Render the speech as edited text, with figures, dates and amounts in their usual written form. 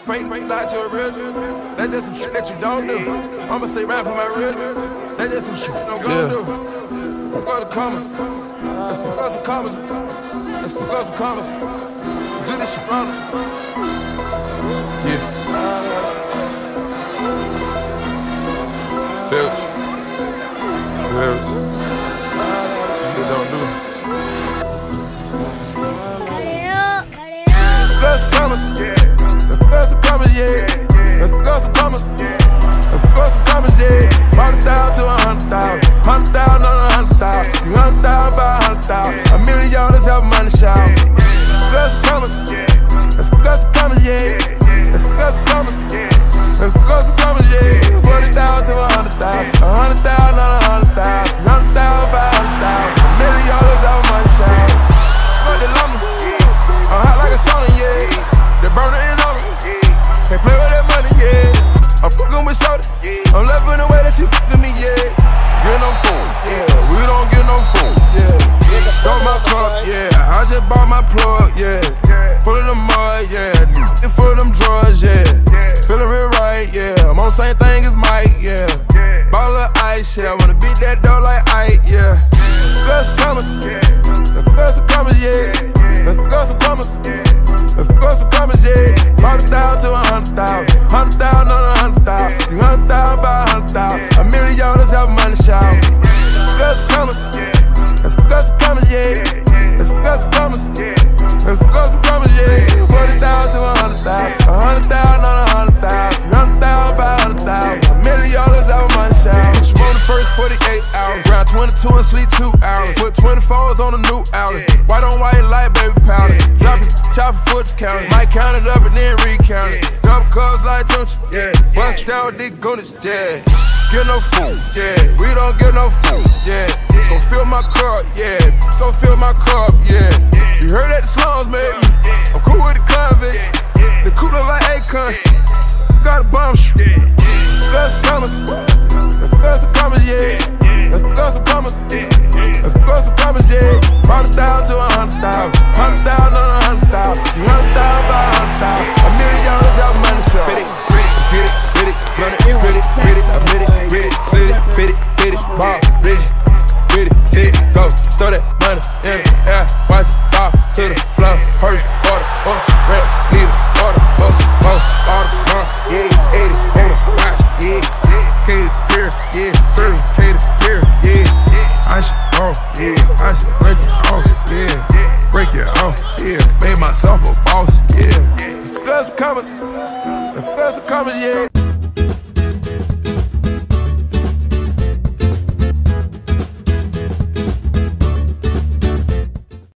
fake lie to a real. That's just some shit that you don't do. I'ma stay right for my real. That's just some shit I'm gonna do. Go to commas. Let's go some commas. Let's go some commas. Do this shit wrong. Yeah. Felch. Shit don't do. Let's go some commas. Let's go some commas, yeah. Let's go some commas. Let's go some commas, yeah. 100,000 to 100,000. 100,000 on 100,000. 300,000, 500,000. $1 million help money shout. Let's go some commas. Let's go some commas, yeah. Let's go some commas. Let's go some commas, yeah. 40,000 to 100,000. 100,000 on 100,000. 300,000, 500,000. $1 million help money shout. Fuck the lumber. I'm hot like a sauna, yeah. The burner is on me. Can't play with that money, yeah. I'm fucking with shorty. I'm loving the way that she fucking me, yeah. Get no fool, yeah. We don't get no fool, yeah. Got my cup, yeah. I just bought my plug, yeah. Full of the mud, yeah. And full of them drugs, yeah. Feeling real right, yeah. I'm on the same thing as Mike, yeah. Ball of ice, yeah. I wanna beat that door like Ike, yeah. Let's go some commas, let's go some commas, yeah. Let's go some commas. Let's go some commas, yeah. 40,000 to 100,000. 100,000 on 100,000. 300,000, 500,000. $1 million help money shout. Let's go some commas. Let's go some commas, yeah. Let's go some commas. Let's go some commas, yeah. 40,000 to 100,000. 100,000 on 100,000. 300,000, 500,000. $1 million help money shout. Put you on the first 48 hours. Round 22 and sleep 2 hours. Put 24s on a new outlet. White on white light, baby powder. Drop it, chop it, foot count it. Might count it up and then recount it. Double cups like Tunch, yeah. Bust down with Dick Goonish, yeah. Get no food, yeah. We don't get no food, yeah. Go fill my cup, yeah. Go fill my cup, yeah. You heard that the slums, baby. I'm cool with the convicts. The cool look like Akon. Got a bomb shit. Let's go some commas. Let's go some commas, yeah. Let's go some commas. Let's go some commas, yeah. 100,000 to 100,000. 100,000 on 100,000. 300,000, 500,000. $1 million help money show. Fit it, get it, run it, get it, I'm hit it, read it, slit it, fit it, ball, rigid, with it, sit, go, throw that money in the air, watch it fall to the floor, Hershey, water, bus, rap, need a water, bus, auto, yeah, 80, on the watch, yeah, catered beer, yeah, serving catered beer, yeah, I should, yeah, I should break it off, yeah, break it off, yeah, made myself a boss, yeah, let's go some commas, let's go some commas, yeah,